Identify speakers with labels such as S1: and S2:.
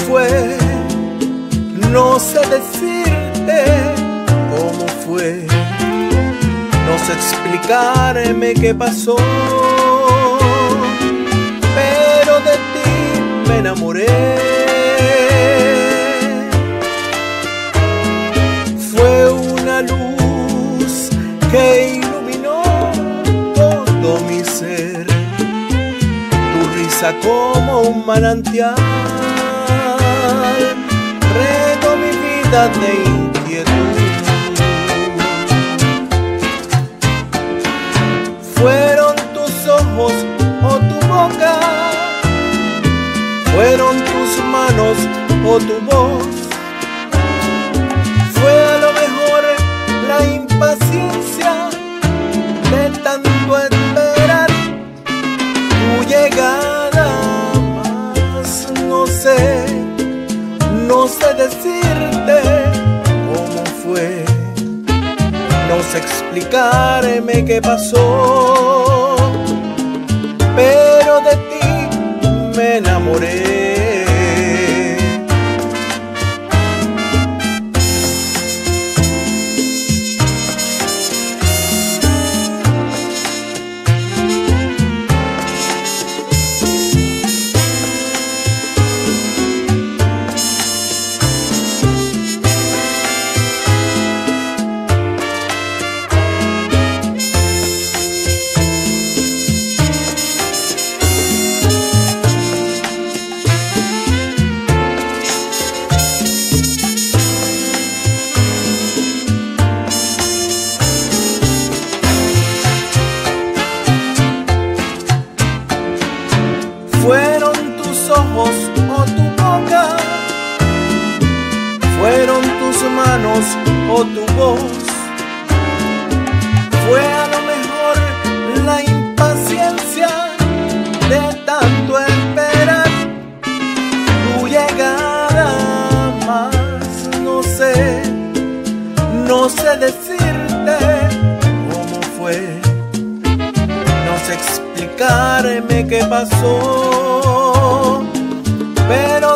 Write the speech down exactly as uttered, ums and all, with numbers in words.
S1: fue, no sé decirte cómo fue, no sé explicarme qué pasó, pero de ti me enamoré. Fue una luz que iluminó todo mi ser, tu risa como un manantial regó mi vida de inquietud. Fueron tus ojos o tu boca, fueron tus manos o tu voz, fue a lo mejor la impaciencia de tanto esperar tu llegada, más no sé, no sé decirte cómo fue, no sé explicarme qué pasó, pero de ti me enamoré. Fueron tus ojos o tu boca, fueron tus manos o tu voz, fue a lo mejor la impaciencia de tanto esperar tu llegada, más no sé, no sé decirte cómo fue, no sé explicarme qué pasó, pero